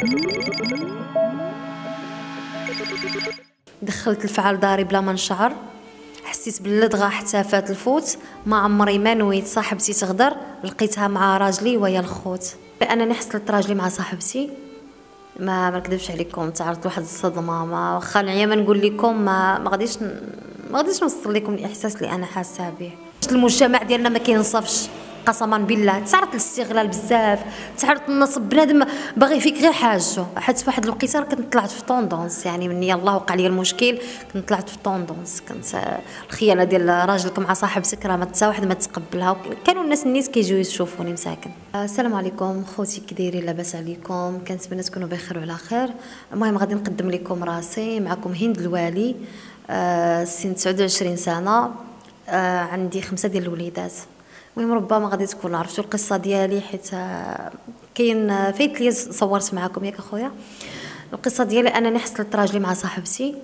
دخلت الفعل داري بلا ما نشعر، حسيت باللدغه حتى فات الفوت، ما عمري ما نويت صاحبتي تغدر، لقيتها مع راجلي ويا الخوت. انني حصلت راجلي مع صاحبتي، ما نكذبش عليكم، تعرضت لواحد الصدمه، ما واخا العيا ما نقول لكم ما غاديش نوصل لكم الاحساس اللي انا حاسه به. المجتمع ديالنا ما كينصفش قسما بالله، تعرضت للاستغلال بزاف، تعرضت للنصب. بنادم باغي فيك غير حاجه، حيت في واحد الوقيته كنت طلعت في طوندونس، يعني من يلاه وقع لي المشكل كنت طلعت في طوندونس، كنت الخيانه ديال راجلك مع صاحبتك راه ما حتى واحد ما تقبلها، كانوا الناس كيجيو يشوفوني مساكن. السلام عليكم خوتي، كي دايرين؟ لاباس عليكم؟ كنتمنى تكونوا بخير وعلى خير. المهم غادي نقدم لكم راسي، معكم هند الوالي، سن 29 سنه، عندي 5 ديال الوليدات. المهم ربما غادي تكونوا عرفتوا القصه ديالي، حيت كاين فايت لي صورت معكم ياك اخويا. القصه ديالي انني حصلت راجلي مع صاحبتي،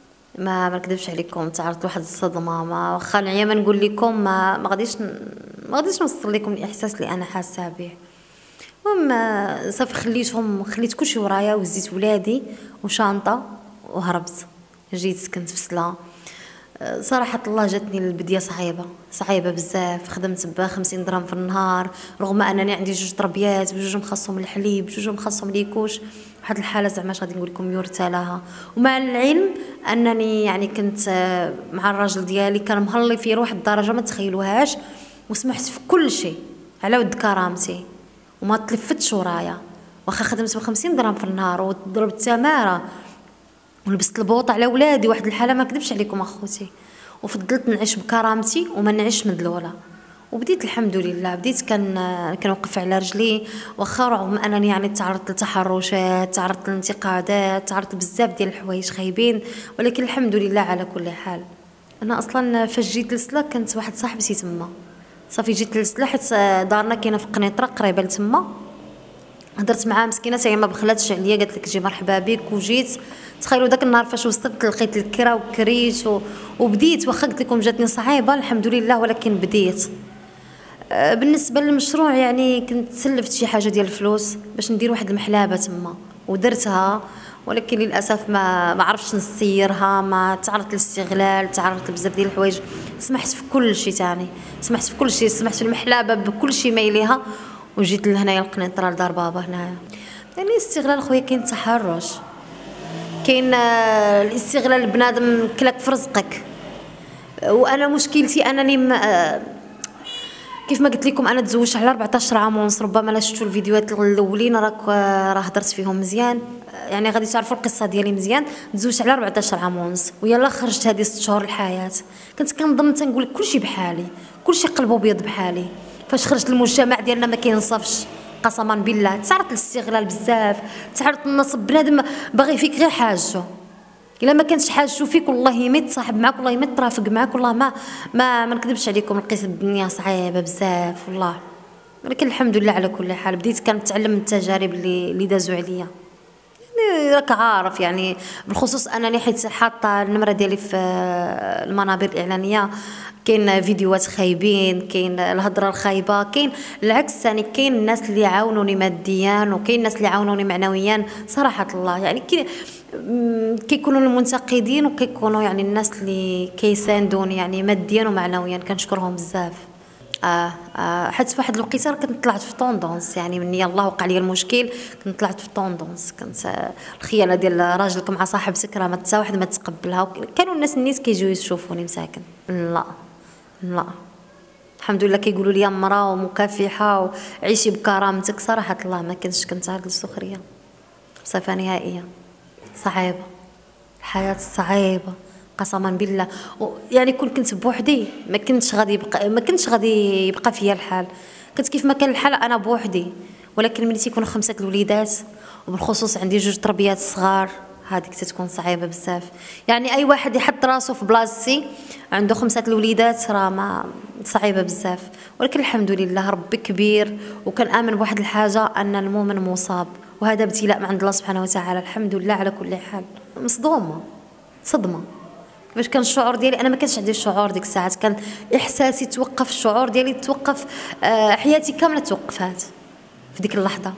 ما نكذبش عليكم، تعرضت لواحد الصدمه، ما واخا العيا ما نقول لكم ما غاديش نوصل لكم الاحساس اللي انا حاسه به. المهم صافي خليت كلشي ورايا، وزيت ولادي وشانطه وهربت، جيت سكنت في سلا. صراحة الله جاتني البدية صعيبة بزاف، خدمت ب50 درهم في النهار، رغم انني عندي 2 طربيات، بجوج مخصهم الحليب، بجوج مخصهم ليكوش، واحد الحالة زعما غادي نقول لكم يرثى لها. ومع العلم انني يعني كنت مع الراجل ديالي كان مهلي فيه لواحد الدرجة ما تخيلوهاش، وسمحت في كل شيء على ود كرامتي وما تلفتش ورايا. واخا خدمت ب50 درهم في النهار وضربت تماره ولبست البوط على ولادي، واحد الحاله ما كذبش عليكم اخوتي، وفضلت نعيش بكرامتي وما نعيش مدلوله. وبديت الحمد لله، بديت كنوقف على رجلي، واخا رغم انني يعني تعرضت لتحرشات، تعرضت لانتقادات، تعرضت بزاف ديال الحوايج خايبين، ولكن الحمد لله على كل حال. انا اصلا فاش جيت لسلا كانت واحد صاحبتي تما، صافي جيت لسلا حيت دارنا كاينه في قنيطره قريبه لتما. هضرت معها مسكينه هي ما بخلاتش عليا، قالت لك جي مرحبا بك، وجيت. تخيلوا داك النهار فاش وصلت لقيت الكرا وكريت وبديت، واخا قلت لكم جاتني صعيبه الحمد لله، ولكن بديت. بالنسبه للمشروع يعني كنت سلفت شي حاجه ديال الفلوس باش ندير واحد المحلابه تما ودرتها، ولكن للاسف ما عرفتش نسيرها، ما تعرضت للاستغلال، تعرضت لبزاف ديال الحوايج، سمحت في كل شيء ثاني، سمحت في المحلابه بكل شيء ما يليها، وجيت لهنايا القنيطره لدار بابا هنايا. يعني استغلال خويا، كاين تحرش، كاين الاستغلال، بنادم كلاك في رزقك. وانا مشكلتي انني كيف ما قلت لكم انا تزوجت على 14 عام ونص، ربما لا شفتوا الفيديوهات الاولين راه هضرت فيهم مزيان، يعني غادي تعرفوا القصه ديالي مزيان. تزوجت على 14 عام ونص، ويلا خرجت هذه 6 شهور الحياه، كنت كنظن تنقول لك كلشي بحالي، كلشي قلبو ابيض بحالي. فاش خرجت المجتمع ديالنا ما كينصفش قسما بالله، تعرضت للاستغلال بزاف، تعرضت للنصب. بنادم باغي فيك غير حاجه، الا ما كانش حاجه فيك والله ما يتصاحب معاك، والله ما يترافق معاك، والله ما نكذبش عليكم، لقيت الدنيا صعيبه بزاف والله. ولكن الحمد لله على كل حال، بديت كنتعلم من التجارب اللي دازوا عليا. يعني راك عارف يعني، بالخصوص انني حيت حاطه النمره ديالي في المنابر الاعلانيه، كاين فيديوهات خايبين، كاين الهضره الخايبه، كاين العكس ثاني، كاين الناس اللي عاونوني ماديا وكاين الناس اللي عاونوني معنويا صراحه الله. يعني كيكونوا المنتقدين وكيكونوا يعني الناس اللي كيساندوني يعني ماديا ومعنويا، كنشكرهم بزاف. حيت في واحد الوقيته كنت طلعت في طوندونس، يعني من يلاه وقع لي المشكل كنت طلعت في طوندونس، كنت الخيانه ديال راجلك مع صاحبتك راه ما حتى واحد ما تقبلها، كانوا الناس كيجيو يشوفوني مساكن. لا الحمد لله كيقولوا لي مراه ومكافحه وعيشي بكرامتك، صراحه الله ما كنت هاد السخريه بصفه نهائيه. صعيبه الحياه، صعيبه قسما بالله. يعني كنت بوحدي ما كنتش غادي يبقى فيا الحال، كنت كيف ما كان الحال انا بوحدي. ولكن ملي تيكونوا 5 الوليدات، وبالخصوص عندي 2 طربيات صغار، هذيك تتكون صعيبه بزاف. يعني اي واحد يحط راسو في بلاصتي عنده 5 الوليدات راه ما صعيبه بزاف. ولكن الحمد لله ربي كبير، وكنآمن بواحد الحاجه ان المؤمن مصاب، وهذا ابتلاء من عند الله سبحانه وتعالى. الحمد لله على كل حال. مصدومه صدمه باش كان الشعور ديالي، انا ما كانش عندي الشعور ديك الساعات، كان احساسي توقف، الشعور ديالي توقف، حياتي كامله توقفات في ديك اللحظه.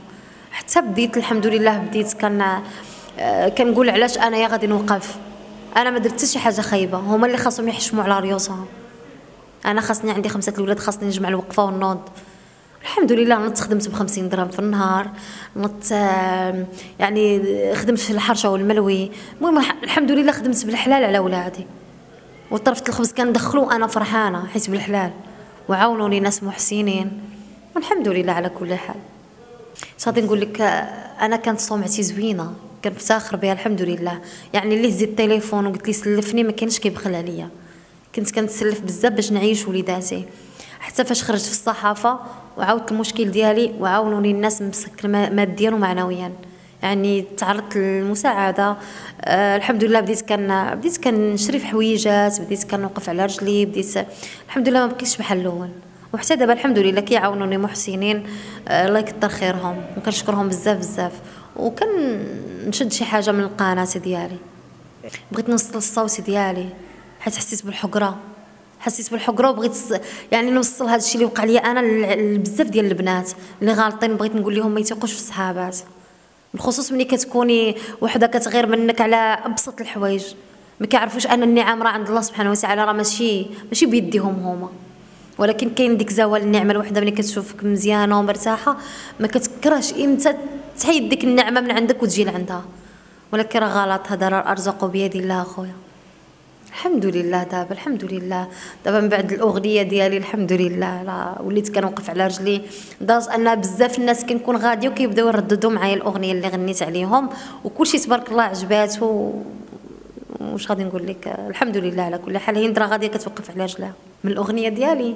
حتى بديت الحمد لله بديت كنقول علاش انايا غادي نوقف. انا ما درت حتى شي حاجه خايبه، هما اللي خاصهم يحشموا على ريوسهم. انا خاصني عندي 5 الولاد، خاصني نجمع الوقفه والنوض. الحمد لله نط خدمت ب50 درهم في النهار، نط يعني خدمت في الحرشه والملوي. المهم الحمد لله خدمت بالحلال على ولادي، وطرفت الخبز كندخلو انا فرحانه حيت بالحلال، وعاونوني ناس محسنين والحمد لله على كل حال. اش غادي نقول لك، انا كانت صومعتي زوينه كنفتخر بها الحمد لله. يعني اللي هز التليفون وقلت لي سلفني ما كاينش كيبخل عليا، كنت كنتسلف بزاف باش نعيش وليداتي. حتى فاش خرجت في الصحافه وعاودت المشكل ديالي وعاونوني الناس مسكن ماديا ومعنويا، يعني تعرضت للمساعده. الحمد لله بديت كنشري في حويجات، بديت كنوقف على رجلي، بديت الحمد لله ما بقيتش بحال الاول. وحتى دابا الحمد لله كيعاونوني محسنين، الله يكثر خيرهم وكنشكرهم بزاف بزاف. وكنشد شي حاجه من القناه ديالي، بغيت نوصل الصوت ديالي حيت حسيت بالحقره وبغيت يعني نوصل هذا الشيء اللي وقع لي انا بزاف ديال البنات اللي غالطين. بغيت نقول لهم ما يثيقوش في الصحابات، بالخصوص ملي كتكوني وحده كتغير منك على ابسط الحوايج، ما كيعرفوش ان النعم راه عند الله سبحانه وتعالى، راه ماشي بيديهم هما. ولكن كاين ديك زوال النعمه الوحده ملي كتشوفك مزيانه ومرتاحه ما كتكرهش امتى تحيد ديك النعمه من عندك وتجي لعندها. ولكن راه غلط، هذا راه الارزاق بيد الله اخويا. الحمد لله دابا الحمد لله دابا من بعد الاغنيه ديالي الحمد لله راه وليت كنوقف على رجلي، لدرجه ان بزاف الناس كنكون غاديه وكيبداو يرددوا معايا الاغنيه اللي غنيت عليهم، وكلشي تبارك الله عجباتو. واش غادي نقول لك، الحمد لله على كل حال. هند راه غاديه كتوقف على رجلها من الاغنيه ديالي.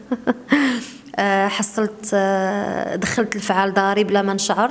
حصلت دخلت الفعال داري بلا ما نشعر.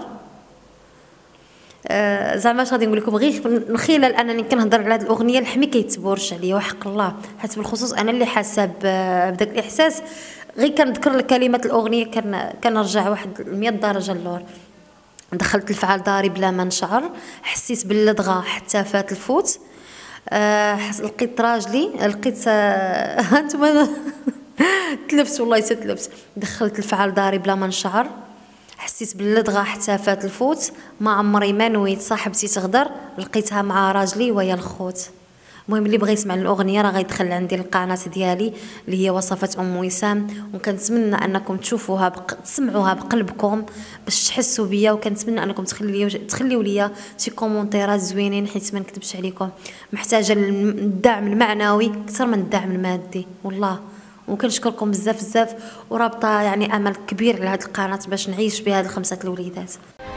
زعما اش غادي نقول لكم، غير من خلال انني كنهضر على هذه الاغنيه الحمي كيتبورش عليا وحق الله، حيت بالخصوص انا اللي حاسه بداك الاحساس. غير كنذكر كلمات الاغنيه كنرجع واحد 100 درجه للور. دخلت الفعال داري بلا ما نشعر، حسيت باللدغه حتى فات الفوت. لقيت راجلي، لقيت هانتوما تلبس والله تلبس. دخلت الفعال داري بلا ما نشعر، حسيت باللدغه حتى فات الفوت. ما عمري ما نويت صاحبتي تغدر، لقيتها مع راجلي ويا الخوت. المهم اللي بغى يسمع الاغنيه راه غيدخل عندي القناه ديالي اللي هي وصفات ام وسام، وكنتمنى انكم تشوفوها تسمعوها بقلبكم باش تحسوا بيا. وكنتمنى انكم تخليوا لي شي كومونتيرات زوينين، حيت ما نكذبش عليكم محتاجه الدعم المعنوي اكثر من الدعم المادي والله. وكنشكركم بزاف بزاف، ورابطه يعني امل كبير على هذه القناه باش نعيش بهذه ال5 الوليدات.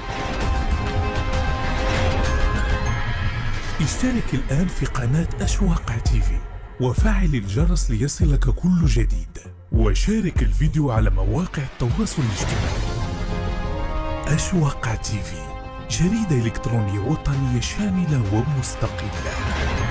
اشترك الآن في قناة أشواق تيفي وفعل الجرس ليصلك كل جديد، وشارك الفيديو على مواقع التواصل الاجتماعي. أشواق تيفي، جريدة إلكترونية وطنية شاملة ومستقلة.